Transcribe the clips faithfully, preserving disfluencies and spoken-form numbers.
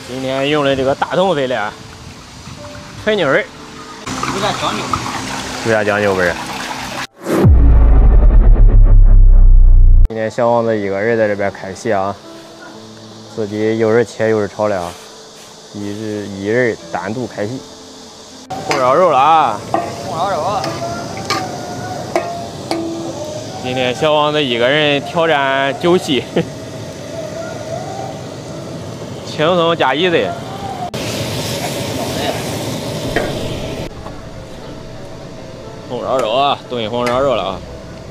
今天用的这个大桶飞的纯牛味， 有点讲究。 有点讲究味儿。今天小王子一个人在这边开戏啊，自己又是切又是炒的啊，一日一人单独开戏。红烧肉了啊！ 红烧肉。 今天小王子一个人挑战九戏。轻松加一的。红烧肉啊，炖红烧肉了啊。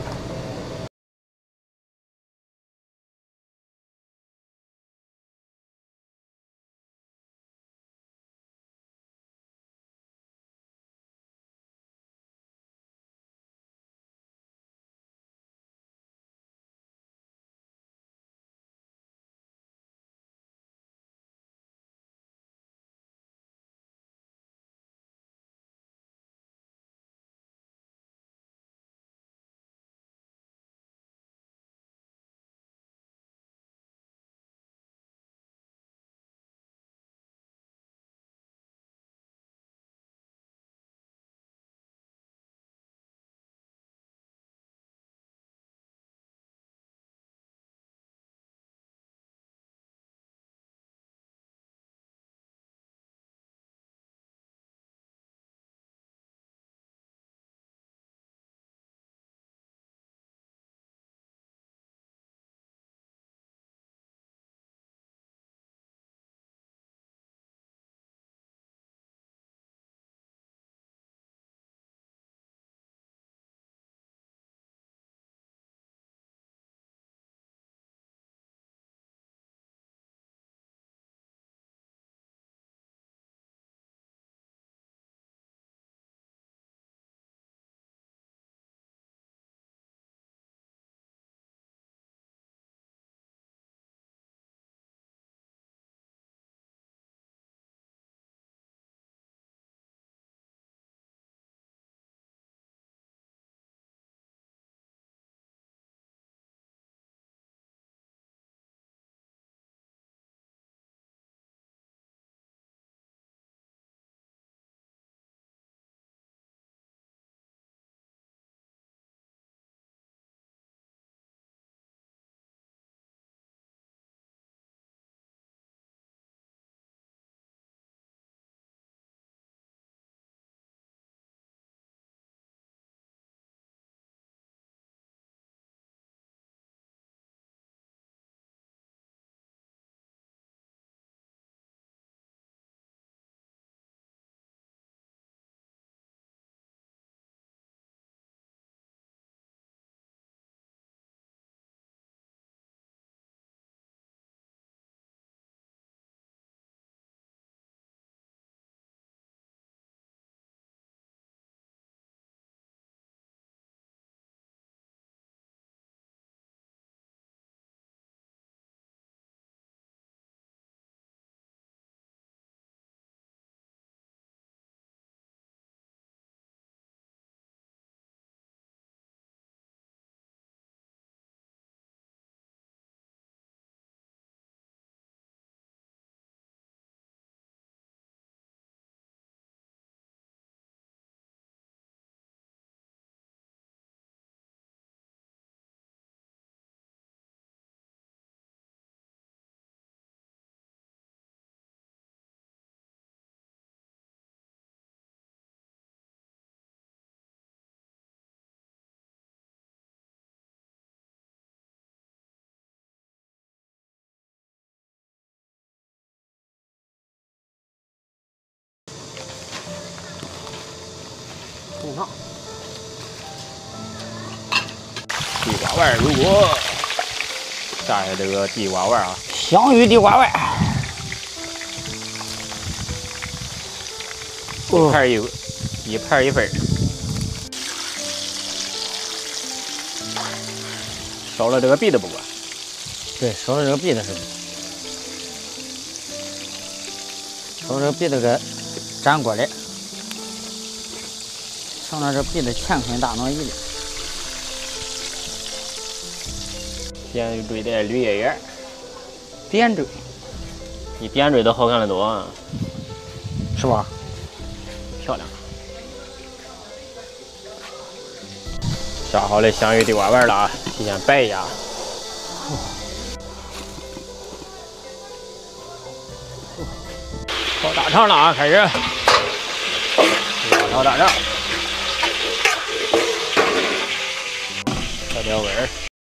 冲上。 地瓜丸入锅，炸下这个地瓜丸啊， 香芋地瓜丸。 一盘一一盘一份，少了这个篦子不管。 对，少了这个篦子是不？少了这个篦子给粘锅里，剩了这篦子乾坤大挪移的。 点缀点绿叶叶， 点缀。 比点缀都好看的多啊， 是吧？ 漂亮。下好的香芋地瓜丸了啊，提前摆一下。炒大肠了啊，开始。炒大肠，调调味儿。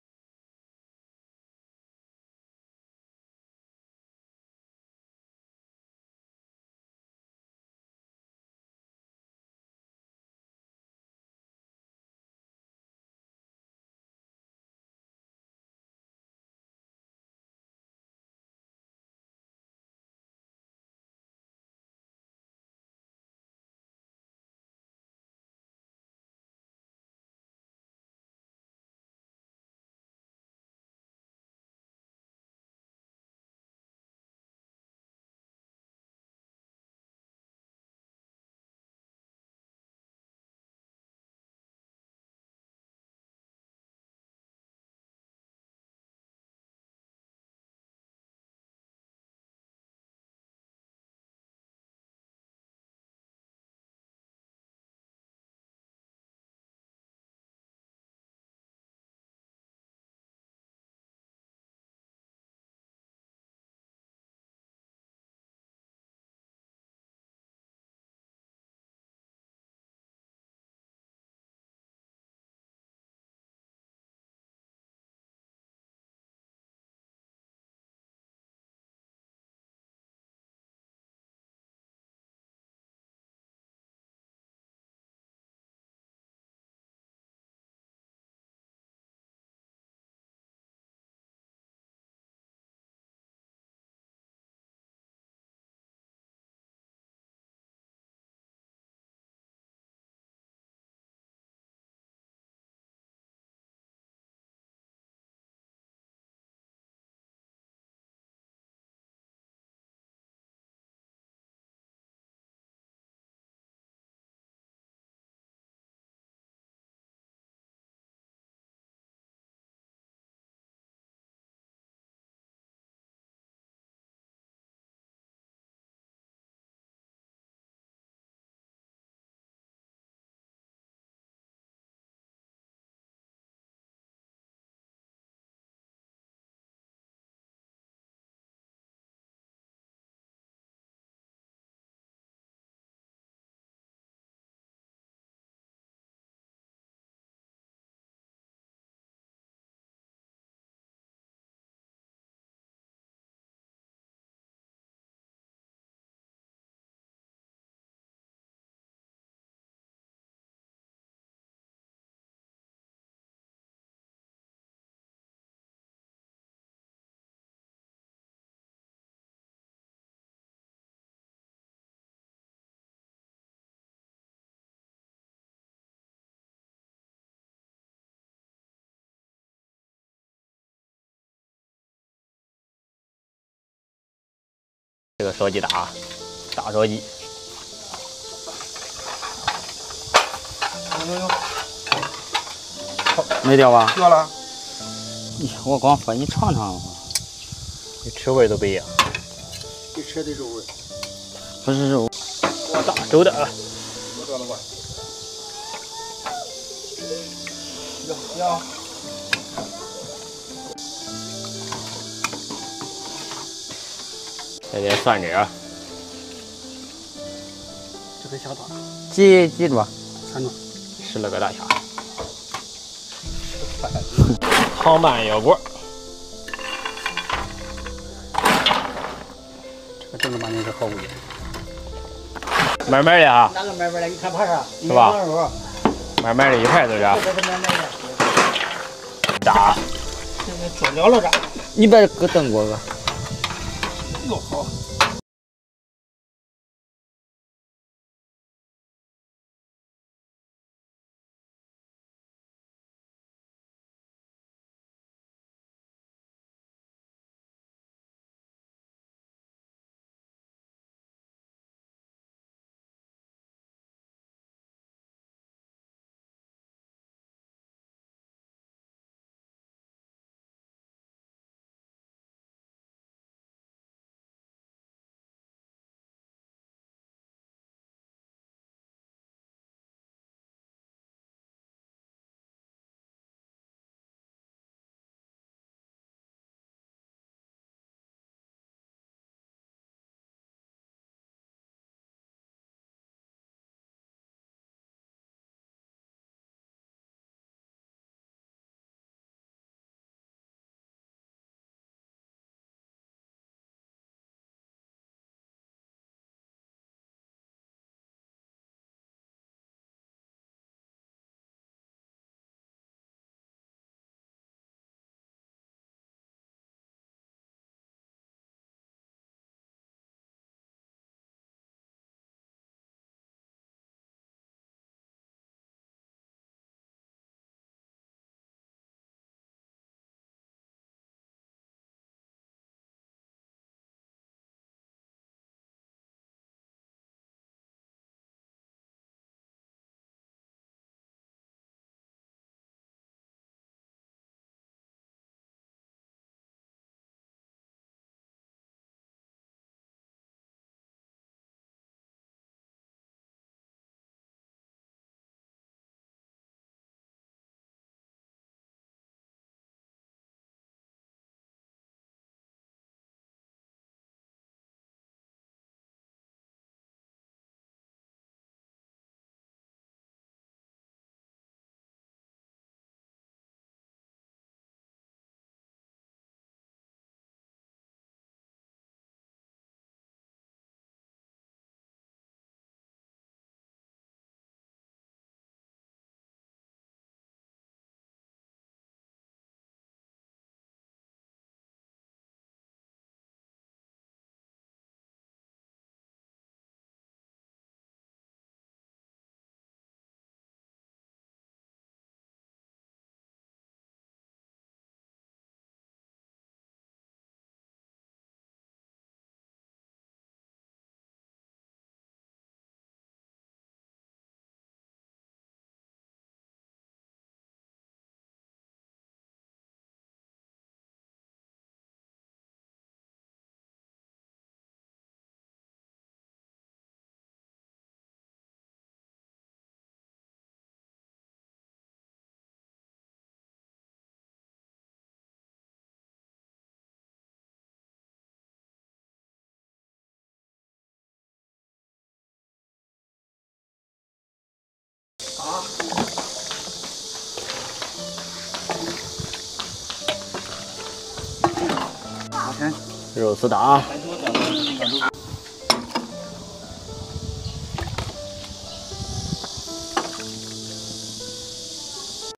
这个烧鸡大，大烧鸡。 没掉吧？ 掉了。 我光说你尝尝吧。 你吃味都不一样。 你吃的肉味。 不是肉。 我大手的啊。 多少能管？要要。 来点蒜汁啊， 这个小大， 几几多？ 三多， 十来个大虾。糖拌腰果， 这个正儿八经是好味。 慢慢的哈。 哪个慢慢的？你看怕啥？ 是吧？慢慢的一块都是。 这是慢慢的。 炸。 这个做了了炸。 你把搁炖过个。 哟好。 肉丝大。 反正